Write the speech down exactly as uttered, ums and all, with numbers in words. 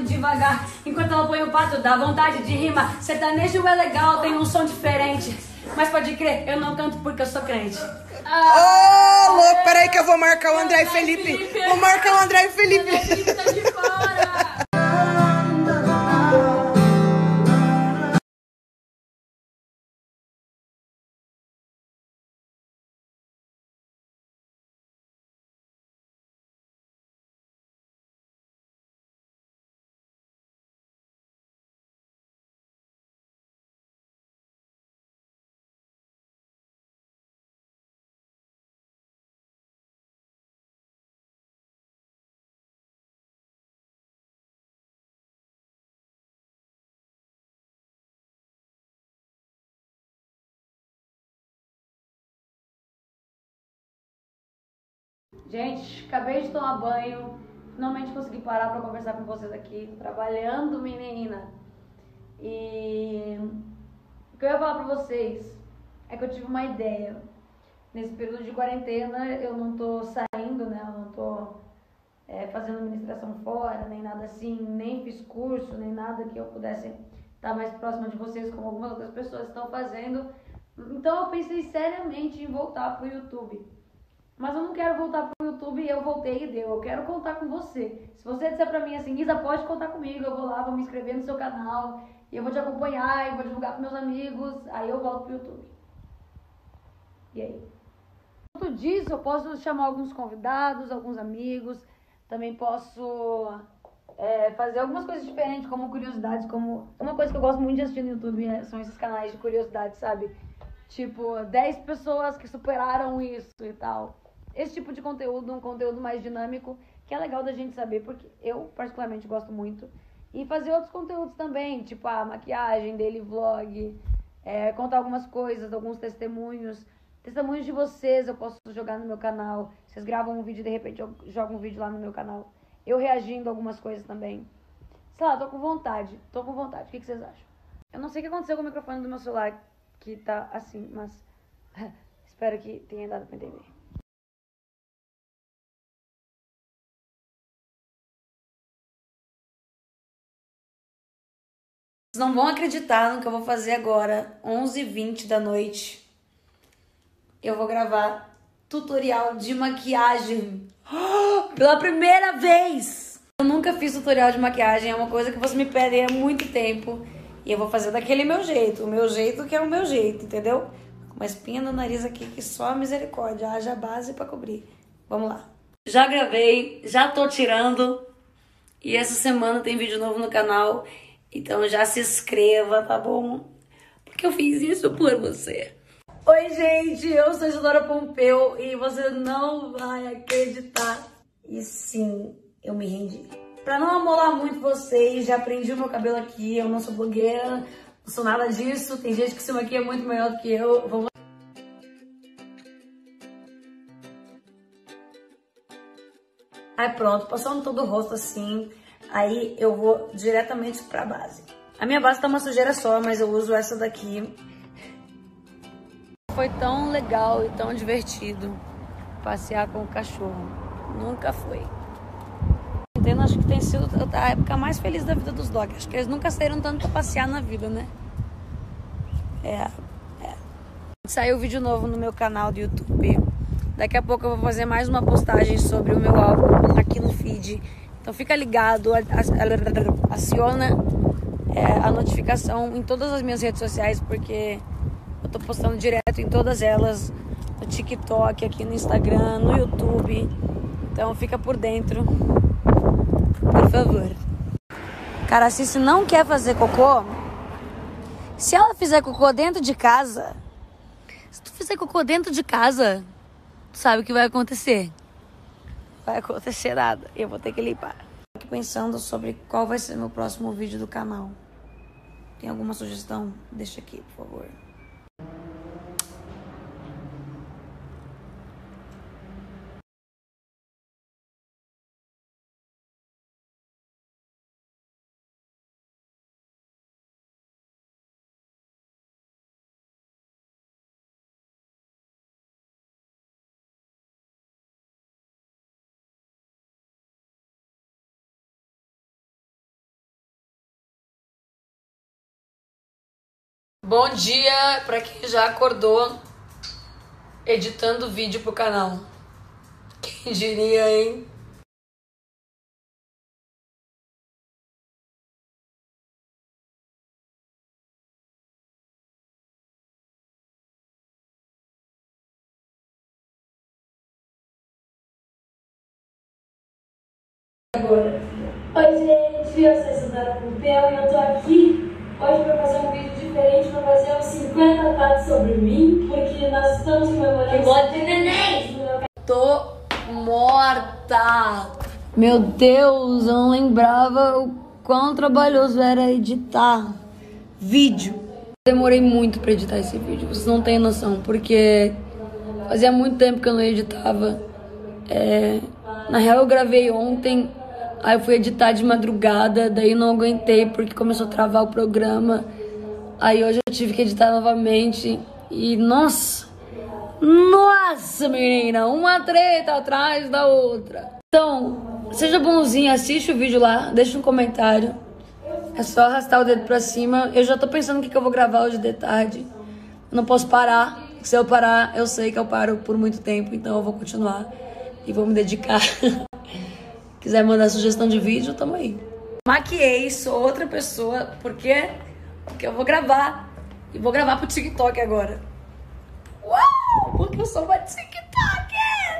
andando devagar, enquanto ela põe o pato, dá vontade de rima. Sertanejo é legal, tem um som diferente, mas pode crer, eu não canto porque eu sou crente. Ô, ah, oh, louco, peraí que eu vou marcar o André e Felipe. Felipe. Vou marcar o André e Felipe. O André e Felipe tá de fora. Gente, acabei de tomar banho, finalmente consegui parar pra conversar com vocês aqui, trabalhando, menina. E o que eu ia falar pra vocês é que eu tive uma ideia. Nesse período de quarentena eu não tô saindo, né? Eu não tô é, fazendo administração fora, nem nada assim, nem fiz curso, nem nada que eu pudesse estar mais próxima de vocês, como algumas outras pessoas estão fazendo. Então eu pensei seriamente em voltar pro YouTube. Mas eu não quero voltar pro YouTube e eu voltei e deu. Eu quero contar com você. Se você disser pra mim assim, Isa, pode contar comigo, eu vou lá, vou me inscrever no seu canal, e eu vou te acompanhar, e vou divulgar pros meus amigos, aí eu volto pro YouTube. E aí? Enquanto disso, eu posso chamar alguns convidados, alguns amigos, também posso é, fazer algumas coisas diferentes, como curiosidades, como... Uma coisa que eu gosto muito de assistir no YouTube é, são esses canais de curiosidades, sabe? Tipo, dez pessoas que superaram isso e tal. Esse tipo de conteúdo, um conteúdo mais dinâmico, que é legal da gente saber, porque eu particularmente gosto muito. E fazer outros conteúdos também, tipo a maquiagem, daily vlog, é, contar algumas coisas, alguns testemunhos. Testemunhos de vocês eu posso jogar no meu canal. Vocês gravam um vídeo, de repente eu jogo um vídeo lá no meu canal. Eu reagindo a algumas coisas também. Sei lá, tô com vontade, tô com vontade. O que, que vocês acham? Eu não sei o que aconteceu com o microfone do meu celular, que tá assim, mas espero que tenha dado pra entender. Vocês não vão acreditar no que eu vou fazer agora, onze e vinte da noite. Eu vou gravar tutorial de maquiagem. Pela primeira vez! Eu nunca fiz tutorial de maquiagem, é uma coisa que você me pede há muito tempo. E eu vou fazer daquele meu jeito, o meu jeito que é o meu jeito, entendeu? Com uma espinha no nariz aqui que só a misericórdia, haja base pra cobrir. Vamos lá. Já gravei, já tô tirando. E essa semana tem vídeo novo no canal. Então já se inscreva, tá bom? Porque eu fiz isso por você. Oi, gente, eu sou a Isadora Pompeu e você não vai acreditar. E sim, eu me rendi. Pra não amolar muito vocês, já prendi o meu cabelo aqui, eu não sou blogueira, não sou nada disso. Tem gente que se maquia muito melhor do que eu. Vamos lá. Aí pronto, passando todo o rosto assim, aí eu vou diretamente pra base. A minha base tá uma sujeira só, mas eu uso essa daqui. Foi tão legal e tão divertido passear com o cachorro. Nunca foi. Entendo, acho que tem sido a época mais feliz da vida dos dogs. Acho que eles nunca saíram tanto pra passear na vida, né? É, é. Saiu vídeo novo no meu canal do YouTube. Daqui a pouco eu vou fazer mais uma postagem sobre o meu álbum aqui no feed. Então fica ligado, aciona é, a notificação em todas as minhas redes sociais, porque eu tô postando direto em todas elas, no TikTok, aqui no Instagram, no YouTube. Então fica por dentro, por favor. Cara, se você não quer fazer cocô, se ela fizer cocô dentro de casa, se tu fizer cocô dentro de casa, tu sabe o que vai acontecer. Vai acontecer nada. Eu vou ter que limpar. Tô aqui pensando sobre qual vai ser meu próximo vídeo do canal. Tem alguma sugestão? Deixa aqui, por favor. Bom dia pra quem já acordou editando vídeo pro canal. Quem diria, hein? Agora. Oi gente, eu sou a Suzana Pompeu e eu tô aqui hoje pra fazer um vídeo diferente, pra fazer os cinquenta fatos sobre mim, porque nós estamos comemorando de neném! Tô morta! Meu Deus, eu não lembrava o quão trabalhoso era editar vídeo. Demorei muito pra editar esse vídeo, vocês não têm noção, porque fazia muito tempo que eu não editava. É... Na real, eu gravei ontem. Aí eu fui editar de madrugada, daí não aguentei porque começou a travar o programa. Aí hoje eu tive que editar novamente e nossa, nossa menina, uma treta atrás da outra. Então, seja bonzinho, assiste o vídeo lá, deixa um comentário. É só arrastar o dedo pra cima. Eu já tô pensando o que, que eu vou gravar hoje de tarde. Eu não posso parar, se eu parar, eu sei que eu paro por muito tempo, então eu vou continuar e vou me dedicar. Quiser mandar sugestão de vídeo, tamo aí. Maquiei, sou outra pessoa, porque, porque eu vou gravar. E vou gravar pro TikTok agora. Uau! Porque eu sou uma TikToker!